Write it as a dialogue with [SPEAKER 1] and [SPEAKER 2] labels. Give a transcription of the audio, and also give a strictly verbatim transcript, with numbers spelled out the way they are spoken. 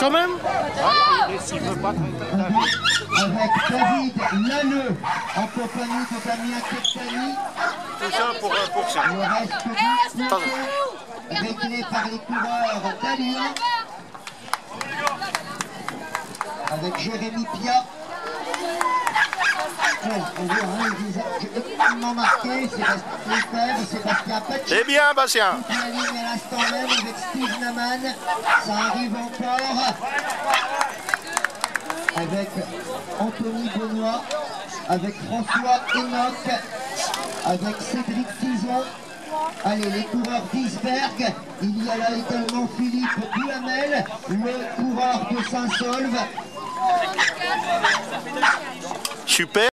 [SPEAKER 1] quand même.
[SPEAKER 2] Ouais, s'il veut pas
[SPEAKER 3] avec David Lalleux en compagnie de Damien Kettani.
[SPEAKER 2] tout ça pour un pour ça.
[SPEAKER 3] Le reste du pointé réglé par les coureurs d'Allion avec Jérémy Piat. Ouais, on voit un visage extrêmement marqué, c'est Sébastien Pach.
[SPEAKER 1] C'est bien, Bastien.
[SPEAKER 3] Toute la ligne à l'instant même avec Steve Naman. Ça arrive encore avec Anthony Benoît, avec François Enoch, avec Cédric Tison. Allez, les coureurs d'Isberg. Il y a là également Philippe Duhamel, le coureur de Saint-Saulve.
[SPEAKER 1] Super.